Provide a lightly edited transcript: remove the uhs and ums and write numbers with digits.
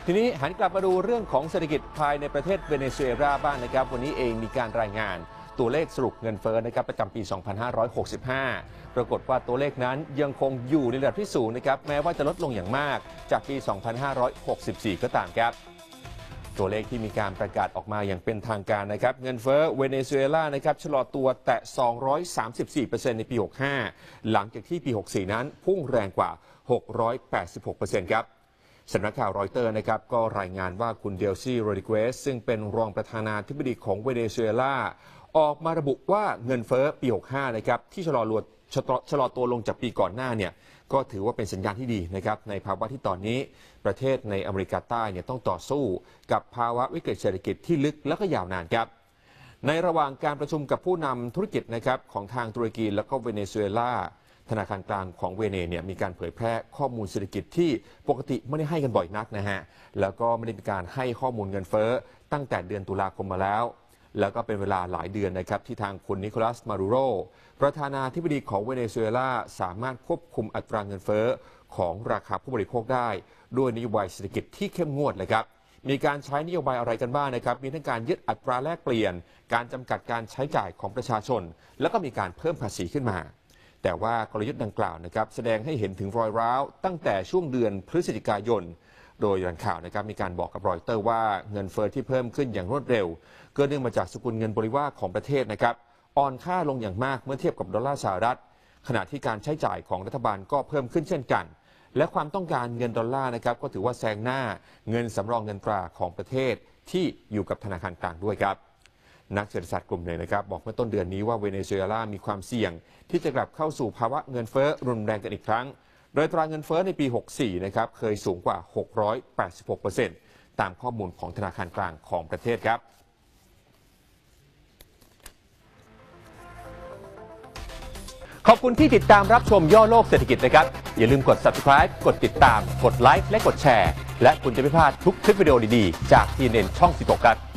ทีนี้หันกลับมาดูเรื่องของเศรษฐกิจภายในประเทศเวเนซุเอลาบ้างนะครับวันนี้เองมีการรายงานตัวเลขสรุปเงินเฟ้อนะครับประจำปี 2565 ปรากฏว่าตัวเลขนั้นยังคงอยู่ในระดับที่สูงนะครับแม้ว่าจะลดลงอย่างมากจากปี 2564 ก็ตามครับตัวเลขที่มีการประกาศออกมาอย่างเป็นทางการนะครับเงินเฟ้อเวเนซุเอลานะครับชะลอตัวแตะ 234% ในปี 65 หลังจากที่ปี 64 นั้นพุ่งแรงกว่า 686% ครับสำนักข่าวรอยเตอร์นะครับก็รายงานว่าคุณเดลซี่โรดิเกสซึ่งเป็นรองประธานาธิบดีของเวเนซุเอลาออกมาระบุว่าเงินเฟ้อปี 65 นะครับที่ชะลอตัวลงจากปีก่อนหน้าเนี่ยก็ถือว่าเป็นสัญญาณที่ดีนะครับในภาวะที่ตอนนี้ประเทศในอเมริกาใต้เนี่ยต้องต่อสู้กับภาวะวิกฤตเศรษฐกิจที่ลึกและก็ยาวนานครับในระหว่างการประชุมกับผู้นำธุรกิจนะครับของทางตุรกีและก็เวเนซุเอลาธนาคารกลางของเวเนเนี่ยมีการเผยแพร่ข้อมูลเศรษฐกิจที่ปกติไม่ได้ให้กันบ่อยนักนะฮะแล้วก็ไม่ได้มีการให้ข้อมูลเงินเฟ้อตั้งแต่เดือนตุลาคมมาแล้วก็เป็นเวลาหลายเดือนนะครับที่ทางคุณนิโคลัสมาดูโรประธานาธิบดีของเวเนซุเอลาสามารถควบคุมอัตราเงินเฟ้อของราคาผู้บริโภคได้ด้วยนโยบายเศรษฐกิจที่เข้มงวดเลยครับมีการใช้นโยบายอะไรกันบ้างนะครับมีทั้งการยึดอัตราแลกเปลี่ยนการจำกัดการใช้จ่ายของประชาชนแล้วก็มีการเพิ่มภาษีขึ้นมาแต่ว่ากลยุทธ์ดังกล่าวนะครับแสดงให้เห็นถึงรอยร้าวตั้งแต่ช่วงเดือนพฤศจิกายนโดยแหล่งข่าวนะครับมีการบอกกับรอยเตอร์ว่าเงินเฟ้อที่เพิ่มขึ้นอย่างรวดเร็วเกิดเนื่องมาจากสกุลเงินบริวารของประเทศนะครับอ่อนค่าลงอย่างมากเมื่อเทียบกับดอลลาร์สหรัฐขณะที่การใช้จ่ายของรัฐบาลก็เพิ่มขึ้นเช่นกันและความต้องการเงินดอลลาร์นะครับก็ถือว่าแซงหน้าเงินสำรองเงินตราของประเทศที่อยู่กับธนาคารกลางด้วยครับนักเศรษฐศาสตร์กลุ่มหนึ่งนะครับบอกเมื่อต้นเดือนนี้ว่าเวเนซุเอลามีความเสี่ยงที่จะกลับเข้าสู่ภาวะเงินเฟ้อรุนแรงกันอีกครั้งโดยอัตราเงินเฟ้อในปี 64 นะครับเคยสูงกว่า 686% ตามข้อมูลของธนาคารกลางของประเทศครับขอบคุณที่ติดตามรับชมย่อโลกเศรษฐกิจนะครับอย่าลืมกด subscribe กดติดตามกดไลค์และกดแชร์และคุณจะไม่พลาดทุกคลิปวิดีโอดีๆจาก TNN ช่อง 16 ครับ